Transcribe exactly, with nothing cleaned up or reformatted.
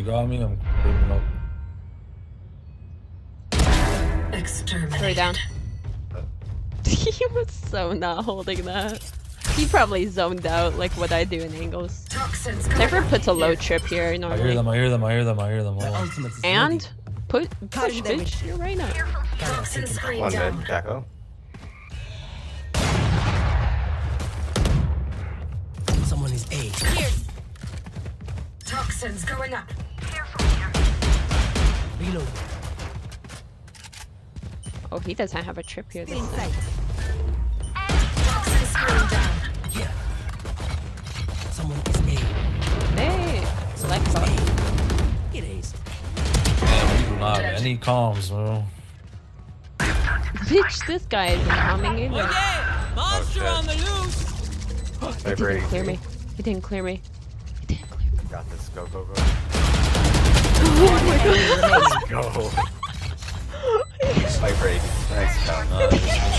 you got me. I'm creeping up. Three down. He was so not holding that. He probably zoned out like what I do in angles. Never puts a low trip here normally. I hear them, I hear them, I hear them, I hear them. And put push bitch, you're right now. One mid, Gekko. Someone is A. Here. Toxins going up. Reload. Oh, he doesn't have a trip here this time. Toxins screen down. Yeah. Someone is A. Hey, select spot. It is. Damn, we do not have any comms, bro. Bitch, this guy is coming in. Oh yeah! Monster Oh, on the loose! He didn't clear me. He didn't clear me. He didn't clear me. Got this. Go, go, go. Oh my god. Let's go. Viper eighty. Nice job. Nice.